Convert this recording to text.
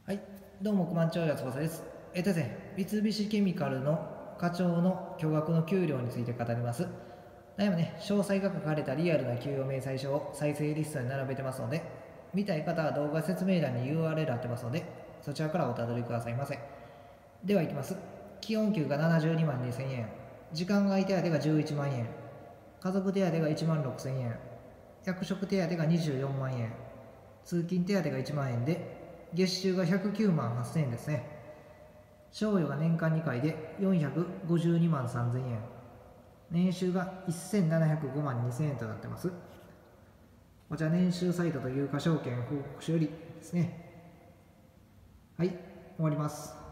はい、どうも、億万長者翼です。ですね、三菱ケミカルの課長の巨額の給料について語ります。今ね、詳細が書かれたリアルな給与明細書を再生リストに並べてますので、見たい方は動画説明欄に URL 貼ってますので、そちらからおたどりくださいませ。ではいきます。基本給が72万2000円、時間外手当が11万円、家族手当が1万6000円、役職手当が24万円、通勤手当が1万円で、月収が109万8000円ですね。賞与が年間2回で452万3000円。年収が1705万2000円となってます。こちら年収サイトと有価証券報告書よりですね。はい、終わります。